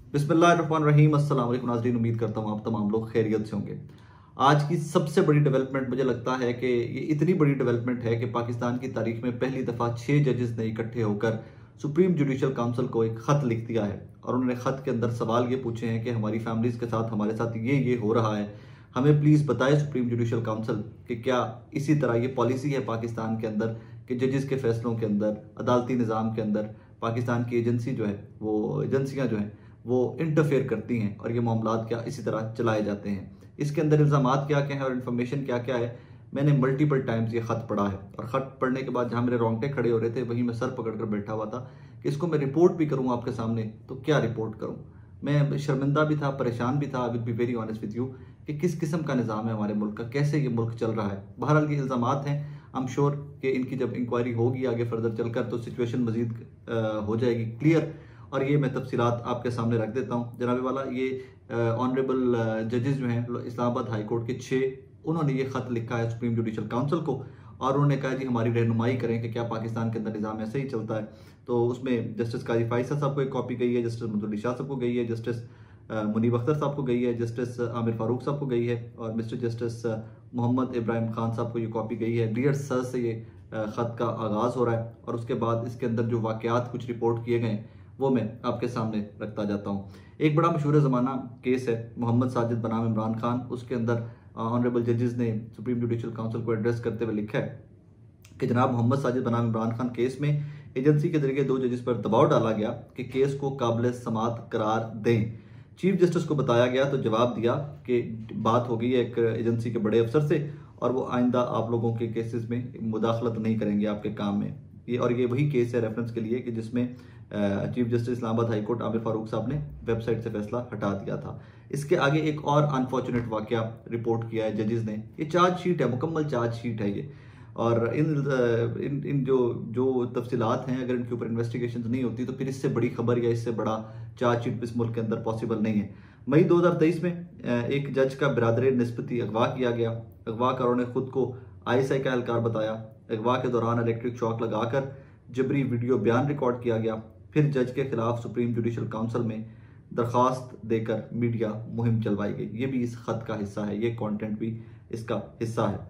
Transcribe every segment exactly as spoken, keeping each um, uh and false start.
बिस्मिल्लाहिर्रहमानिर्रहीम। अस्सलाम वालेकुम नाज़रीन, उम्मीद करता हूँ आप तमाम लोग खैरियत से होंगे। आज की सबसे बड़ी डेवलपमेंट मुझे लगता है कि ये इतनी बड़ी डेवलपमेंट है कि पाकिस्तान की तारीख में पहली दफ़ा छः जजेस ने इकट्ठे होकर सुप्रीम जुडिशल काउंसिल को एक ख़त लिख दिया है और उन्होंने ख़त के अंदर सवाल ये पूछे हैं कि हमारी फैमिलीज़ के साथ हमारे साथ ये ये हो रहा है, हमें प्लीज़ बताएं सुप्रीम जुडिशल काउंसिल कि क्या इसी तरह ये पॉलिसी है पाकिस्तान के अंदर कि जजेस के फैसलों के अंदर, अदालती निज़ाम के अंदर पाकिस्तान की एजेंसी जो है वो एजेंसियाँ जो हैं वो इंटरफेयर करती हैं और ये मामलात क्या इसी तरह चलाए जाते हैं। इसके अंदर इल्ज़ामात क्या क्या हैं और इन्फॉर्मेशन क्या क्या है, मैंने मल्टीपल टाइम्स ये ख़त पढ़ा है और ख़त पढ़ने के बाद जहाँ मेरे रोंगटे खड़े हो रहे थे वहीं मैं सर पकड़ कर बैठा हुआ था कि इसको मैं रिपोर्ट भी करूँ आपके सामने तो क्या रिपोर्ट करूँ। मैं शर्मिंदा भी था, परेशान भी था, I will be very honest with you कि किस किस्म का निज़ाम है हमारे मुल्क का, कैसे ये मुल्क चल रहा है। बहरहाल ये इल्ज़ामात हैं, आई एम श्योर कि इनकी जब इंक्वायरी होगी आगे फर्दर चलकर तो सिचुएशन मज़ीद हो जाएगी क्लियर और ये मैं तफसीलात आपके सामने रख देता हूँ। जनाबे वाला ये ऑनरेबल जजेस जो हैं इस्लामाबाद हाई कोर्ट के छः, उन्होंने ये ख़त लिखा है सुप्रीम जुडिशल काउंसिल को और उन्होंने कहा जी हमारी रहनुमाई करें कि क्या पाकिस्तान के अंदर निज़ाम ऐसे ही चलता है। तो उसमें जस्टिस काजी फाइसा साहब को एक कॉपी गई है, जस्टिस मंजूर शाह साहब को गई है, जस्टिस मुनीब अख्तर साहब को गई है, जस्टिस आमिर फारूक साहब को गई है और मिस्टर जस्टिस मोहम्मद इब्राहिम खान साहब को ये कॉपी गई है। डियर सर से ये ख़त का आगाज़ हो रहा है और उसके बाद इसके अंदर जो वाक़यात कुछ रिपोर्ट किए गए वो मैं आपके सामने रखता जाता हूँ। एक बड़ा मशहूर ज़माना केस है मोहम्मद साजिद बनाम इमरान खान, उसके अंदर ऑनरेबल जजेस ने सुप्रीम जुडिशल काउंसिल को एड्रेस करते हुए लिखा है कि जनाब मोहम्मद साजिद बनाम इमरान खान केस में एजेंसी के जरिए दो जजेस पर दबाव डाला गया कि केस को काबिल समात करार दें। चीफ जस्टिस को बताया गया तो जवाब दिया कि बात हो गई है एक एजेंसी के बड़े अफसर से और वो आइंदा आप लोगों के केसेस में मुदाखलत नहीं करेंगे आपके काम में। ये और ये वही केस है रेफरेंस के लिए कि जिसमें chief justice Islamabad high court Aamir Farooq साहब ने वेबसाइट से फैसला हटा दिया था। इसके आगे एक और अनफॉर्चुनेट वाकया रिपोर्ट किया है जजेस ने। ये चार्जशीट है, मुकम्मल चार्जशीट है ये और इन इन इन जो जो तफसीलात हैं अगर इनके ऊपर इन्वेस्टिगेशन नहीं होती तो फिर इससे बड़ी खबर या इससे बड़ा चार्जशीट इस मुल्क के अंदर पॉसिबल नहीं है। मई दो हज़ार तेईस में एक जज का बिरादर निस्बती अगवा किया गया। अगवाकारों ने खुद को आई एस आई का एहलकार बताया। अगवा के दौरान इलेक्ट्रिक शॉक लगाकर जबरी वीडियो बयान रिकॉर्ड किया गया। फिर जज के खिलाफ सुप्रीम जुडिशल काउंसिल में दरख्वास्त देकर मीडिया मुहिम चलवाई गई। ये भी इस खत का हिस्सा है, ये कंटेंट भी इसका हिस्सा है।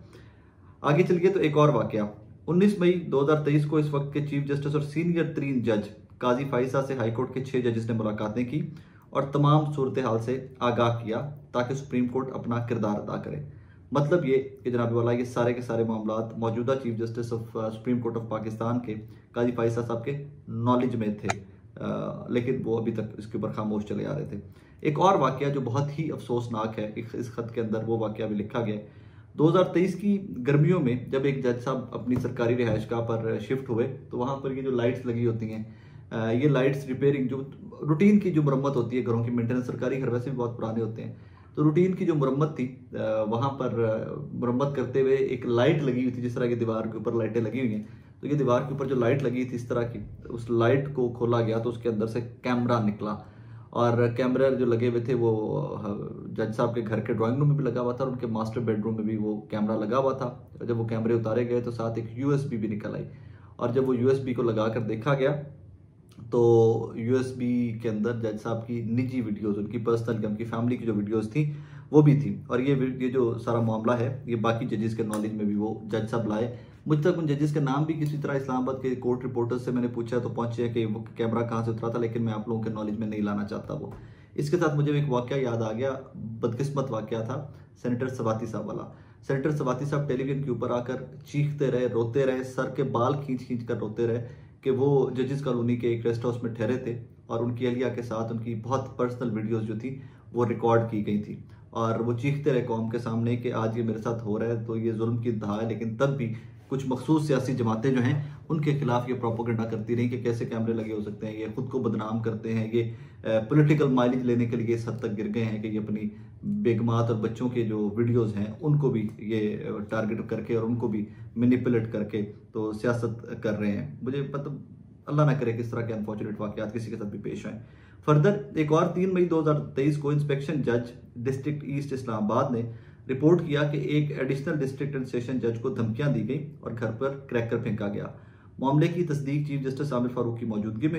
आगे चलिए तो एक और वाकया उन्नीस मई दो हज़ार तेईस को इस वक्त के चीफ जस्टिस और सीनियर तरीन जज काजी फाइसा से हाईकोर्ट के छह जजेस ने मुलाकातें की और तमाम सूरत हाल से आगाह किया ताकि सुप्रीम कोर्ट अपना किरदार अदा करे। मतलब ये कि जनाब वाला ये सारे के सारे मामलात मौजूदा chief justice of supreme court of Pakistan के काजी फाइसा साहब के नॉलेज में थे, आ, लेकिन वो अभी तक इसके ऊपर खामोश चले आ रहे थे। एक और वाकया जो बहुत ही अफसोसनाक है इस खत के अंदर, वो वाकया भी लिखा गया दो हज़ार तेईस की गर्मियों में जब एक जज साहब अपनी सरकारी रिहाइशगाह पर शिफ्ट हुए तो वहाँ पर ये जो लाइट्स लगी होती हैं, ये लाइट्स रिपेयरिंग जो रूटीन की जो मुरम्मत होती है घरों की मेंटेनेंस, सरकारी घर वैसे भी बहुत पुराने होते हैं तो रूटीन की जो मुरम्मत थी वहाँ पर मुरम्मत करते हुए एक लाइट लगी हुई थी, जिस तरह की दीवार के ऊपर लाइटें लगी हुई हैं तो ये दीवार के ऊपर जो लाइट लगी थी इस तरह की, उस लाइट को खोला गया तो उसके अंदर से कैमरा निकला और कैमरे जो लगे हुए थे वो जज साहब के घर के ड्राइंग रूम में भी लगा हुआ था और उनके मास्टर बेडरूम में भी वो कैमरा लगा हुआ था। जब वो कैमरे उतारे गए तो साथ एक यूएसबी भी निकल आई और जब वो यूएसबी को लगा कर देखा गया तो यूएसबी के अंदर जज साहब की निजी वीडियोस, उनकी पर्सनल, उनकी फैमिली की जो वीडियोस थी वो भी थी और ये ये जो सारा मामला है ये बाकी जजेस के नॉलेज में भी वो जज साहब लाए। मुझ तक उन जजेस के नाम भी किसी तरह इस्लामाबाद के कोर्ट रिपोर्टर्स से मैंने पूछा तो पहुंचे कि वो कैमरा कहाँ से उतरा था, लेकिन मैं आप लोगों के नॉलेज में नहीं लाना चाहता वो। इसके साथ मुझे एक वाकया याद आ गया, बदकिस्मत वाकया था सेनेटर सवाती साहब वाला। सेनेटर सवाती साहब टेलीविजन के ऊपर आकर चीखते रहे, रोते रहे, सर के बाल खींच खींच कर रोते रहे कि वो जजेस कॉलोनी के एक रेस्ट हाउस में ठहरे थे और उनकी अहलिया के साथ उनकी बहुत पर्सनल वीडियोस जो थी वो रिकॉर्ड की गई थी और वो चीखते रहे कौम के सामने कि आज ये मेरे साथ हो रहा है तो ये जुल्म की इंतहा है। लेकिन तब भी कुछ मखसूस सियासी जमातें जो हैं उनके खिलाफ ये प्रोपोगेंडा करती रही कि कैसे कैमरे लगे हो सकते हैं, ये खुद को बदनाम करते हैं, ये पॉलिटिकल माइलेज लेने के लिए इस हद तक गिर गए हैं कि ये अपनी बेगमात और बच्चों के जो वीडियोस हैं उनको भी ये टारगेट करके और उनको भी मैनिपुलेट करके तो सियासत कर रहे हैं। मुझे मतलब अल्लाह ना करे कि इस तरह के अनफॉर्चुनेट वाकयात किसी के साथ भी पेश आए। फर्दर एक और तीन मई दो हज़ार तेईस को इंस्पेक्शन जज डिस्ट्रिक्ट ईस्ट इस्लामाबाद ने रिपोर्ट किया कि एक एडिशनल डिस्ट्रिक्ट एंड सेशन जज को धमकियां दी गई और घर पर क्रैकर फेंका गया। मामले की तस्दीक चीफ जस्टिस आमिर फारूक की मौजूदगी में हुई।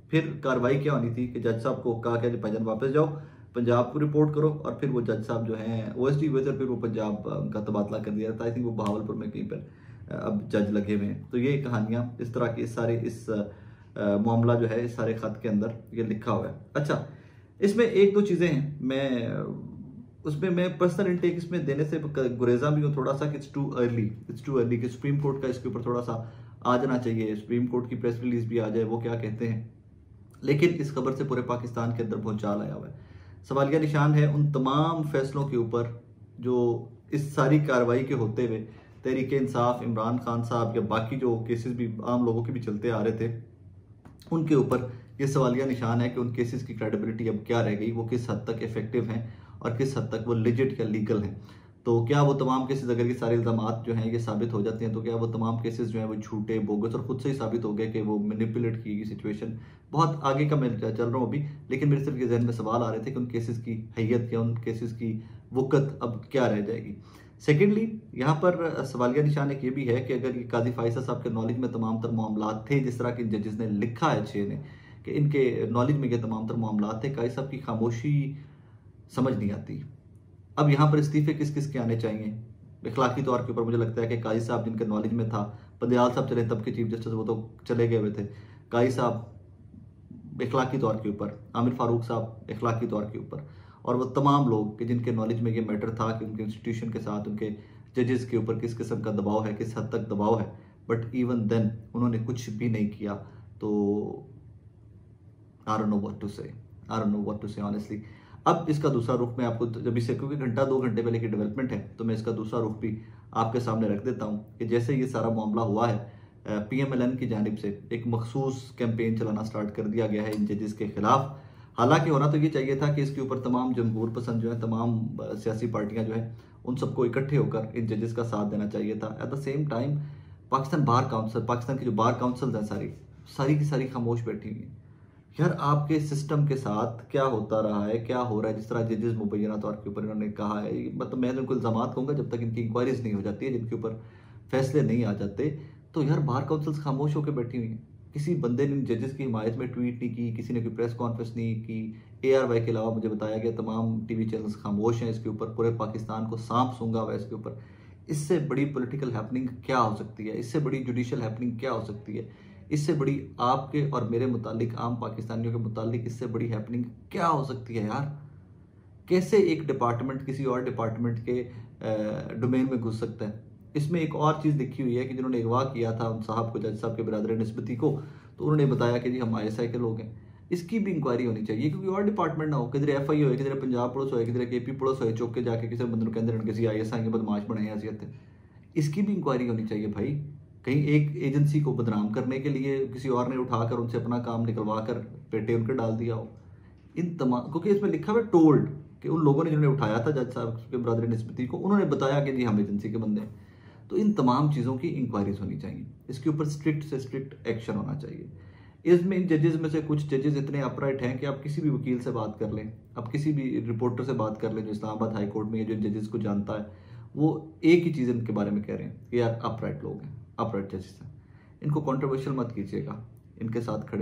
फिर कार्रवाई क्या होनी थी कि जज साहब को कहा कि भाईजान वापस जाओ, पंजाब को रिपोर्ट करो, और फिर वो जज साहब जो हैं ओ एस डी हुए थे, फिर वो पंजाब का तबादला कर दिया था। आई थिंक वो बहावलपुर में कहीं पर अब जज लगे हुए हैं। तो ये कहानियाँ इस तरह के सारे इस मामला जो है इस सारे खत के अंदर ये लिखा हुआ है। अच्छा, इसमें एक दो चीज़ें हैं, मैं उसमें मैं पर्सनल इंटेक इसमें देने से गुरेजा भी हूँ थोड़ा सा कि it's too early it's too early कि सुप्रीम कोर्ट का इसके ऊपर थोड़ा सा आ जाना चाहिए, सुप्रीम कोर्ट की प्रेस रिलीज भी आ जाए, वो क्या कहते हैं। लेकिन इस खबर से पूरे पाकिस्तान के अंदर भूचाल आया हुआ है। सवालिया निशान है उन तमाम फैसलों के ऊपर जो इस सारी कार्रवाई के होते हुए तहरीक इंसाफ, इमरान खान साहब या बाकी जो केसेस भी आम लोगों के भी चलते आ रहे थे, उनके ऊपर ये सवालिया निशान है कि उन केसेस की क्रेडिबिलिटी अब क्या रह गई, वो किस हद तक इफेक्टिव हैं और किस हद तक वो लिजिट या लीगल हैं। तो क्या वो तमाम केसेस, अगर ये सारे इल्ज़ामात जो हैं ये साबित हो जाते हैं, तो क्या वो तमाम केसेस जो हैं वो झूठे, बोगस और खुद से ही साबित हो गए कि वो मैनिपुलेट की गई सिचुएशन। बहुत आगे का मैं चल रहा हूँ अभी, लेकिन मेरे सिर्फ ये जहन में सवाल आ रहे थे कि उन केसेस की हैयत या उन केसेस की वक़्त अब क्या रह जाएगी। सेकेंडली, यहाँ पर सवालिया निशान एक ये भी है कि अगर ये काजी फाइसा साहब के नॉलेज में तमाम तर मामला थे, जिस तरह के जजेस ने लिखा है छः ने कि इनके नॉलेज में ये तमाम तर मामला थे, काजी साहब की खामोशी समझ नहीं आती। अब यहाँ पर इस्तीफे किस किस के आने चाहिए इखलाकी तौर के ऊपर? मुझे लगता है कि काजी साहब जिनके नॉलेज में था, पंदयाल साहब चले तब के चीफ जस्टिस, वो तो चले गए हुए थे, काजी साहब इखलाकी तौर के ऊपर, आमिर फारूक साहब इखलाकी तौर के ऊपर, और वो तमाम लोग कि जिनके नॉलेज में ये मैटर था कि उनके इंस्टीट्यूशन के साथ उनके जजेस के ऊपर किस किस्म का दबाव है, किस हद तक दबाव है, बट इवन देन उन्होंने कुछ भी नहीं किया। तो I don't know what to say I don't know what to say honestly. अब इसका दूसरा रुख मैं आपको, जब इससे क्योंकि घंटा दो घंटे पहले की डेवलपमेंट है, तो मैं इसका दूसरा रुख भी आपके सामने रख देता हूँ कि जैसे ये सारा मामला हुआ है, पी एम एल एन की जानिब से एक मखसूस कैंपेन चलाना स्टार्ट कर दिया गया है इन जजेस के खिलाफ। हालांकि होना तो ये चाहिए था कि इसके ऊपर तमाम जमहूर पसंद जो है, तमाम सियासी पार्टियां जो है, उन सबको इकट्ठे होकर इन जजेस का साथ देना चाहिए था। At the same time Pakistan bar council, Pakistan की जो बार काउंसिल हैं सारी सारी की सारी खामोश बैठी हुई हैं। यार, आपके सिस्टम के साथ क्या होता रहा है, क्या हो रहा है, जिस तरह जजेस मुबैना तौर के ऊपर इन्होंने कहा है, मतलब मैं उनको इल्ज़ामात कहूँगा जब तक इनकी इंक्वायरीज नहीं हो जाती है, जिनके ऊपर फैसले नहीं आ जाते, तो यार बार काउंसिल्स खामोश होकर बैठी हुई हैं। किसी बंदे ने जजेस की हिमायत में ट्वीट नहीं की, किसी ने कोई प्रेस कॉन्फ्रेंस नहीं की। ए आर वाई के अलावा मुझे बताया गया तमाम टी वी चैनल्स खामोश हैं इसके ऊपर, पूरे पाकिस्तान को सांप सूंघा हुआ है इसके ऊपर। इससे बड़ी पॉलिटिकल हैपनिंग क्या हो सकती है? इससे बड़ी जुडिशियल हैपनिंग क्या हो सकती है? इससे बड़ी आपके और मेरे मुतालिक, आम पाकिस्तानियों के मुतालिक इससे बड़ी हैपनिंग क्या हो सकती है यार? कैसे एक डिपार्टमेंट किसी और डिपार्टमेंट के डोमेन में घुस सकता है? इसमें एक और चीज़ लिखी हुई है कि जिन्होंने अगवा किया था उन साहब को, जज साहब के बरादर निस्बती को, तो उन्होंने बताया कि जी हम आई एस आई के लोग हैं। इसकी भी इंक्वायरी होनी चाहिए, क्योंकि और डिपार्टमेंट ना हो, किधर एफ आई हो, किधर पंजाब पुलिस हो, किधर के पी पुलिस हो, चौक के जाके किसी बंदर के अंदर किसी आई एस आई के बदमाश बने हैसियत है। इसकी भी इंक्वायरी होनी चाहिए भाई। कहीं एक एजेंसी को बदनाम करने के लिए किसी और ने उठाकर उनसे अपना काम निकलवा कर पेटे उनके डाल दिया हो। इन तमाम, क्योंकि इसमें लिखा हुआ टोल्ड कि उन लोगों ने जिन्होंने उठाया था जज साहब के बरादर निस्बती को, उन्होंने बताया कि जी हम एजेंसी के बंदे हैं। तो इन तमाम चीज़ों की इंक्वायरीज होनी चाहिए, इसके ऊपर स्ट्रिक्ट से स्ट्रिक्ट एक्शन होना चाहिए। इसमें इन जजेस में से कुछ जजेस इतने अपराइट हैं कि आप किसी भी वकील से बात कर लें, आप किसी भी रिपोर्टर से बात कर लें जो इस्लामाबाद हाई कोर्ट में जो जजेस को जानता है, वो एक ही चीज़ इनके बारे में कह रहे हैं कि यार अपराइट लोग हैं, अपराइट जजेस हैं, इनको कंट्रोवर्शियल मत कीजिएगा, इनके साथ खड़े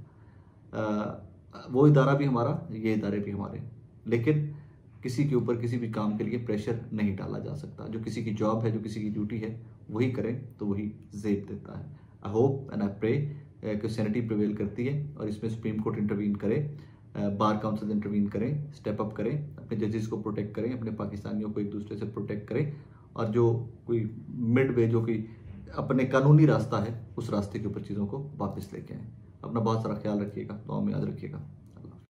रहिएगा। वो इदारा भी हमारा, ये इदारे भी हमारे, लेकिन किसी के ऊपर किसी भी काम के लिए प्रेशर नहीं डाला जा सकता। जो किसी की जॉब है, जो किसी की ड्यूटी है, वही करें तो वही जेब देता है। I hope and I pray कि सैनिटी प्रिवेल करती है और इसमें सुप्रीम कोर्ट इंटरवीन करे, बार काउंसिल इंटरवीन करें, स्टेप अप करें, अपने जजेस को प्रोटेक्ट करें, अपने पाकिस्तानियों को एक दूसरे से प्रोटेक्ट करें, और जो कोई मिड वे, जो कोई अपने कानूनी रास्ता है, उस रास्ते के ऊपर चीज़ों को वापस लेके आएँ। अपना बहुत सारा ख्याल रखिएगा, दुआ में याद रखिएगा।